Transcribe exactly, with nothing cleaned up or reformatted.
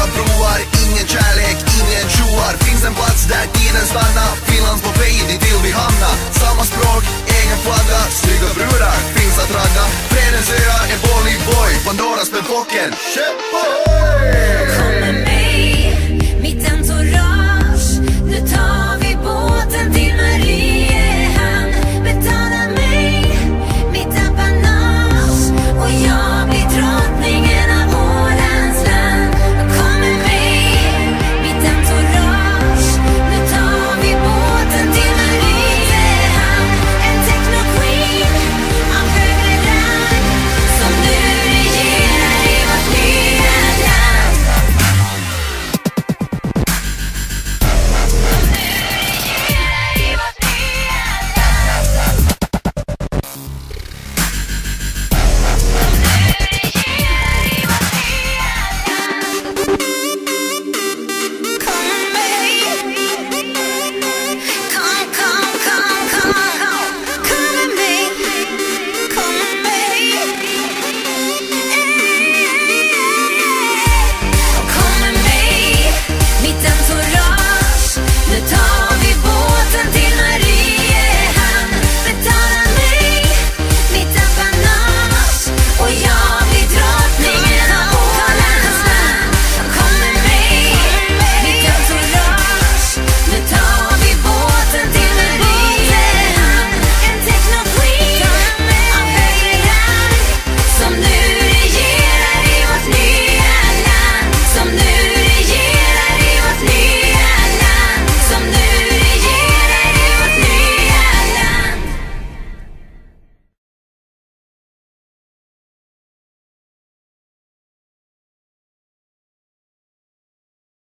broar, ingen kärlek, ingen tjoar. Finns en plats där tiden stannar, Finlands på fej, dit vill vi hamna. Samma språk, egen flagga, snygga brudar finns att ragga. Fredens öar är Bolly Boy, Pandoras med bocken. Shit boy!